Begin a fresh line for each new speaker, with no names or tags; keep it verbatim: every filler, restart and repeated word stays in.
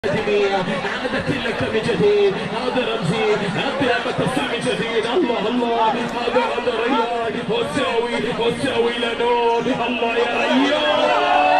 عادت لك من جديد، هذا رمزي قدامك تصل من جديد. الله الله، هذا هذا ريان وتساوي وتساوي لنور. الله يا ريان.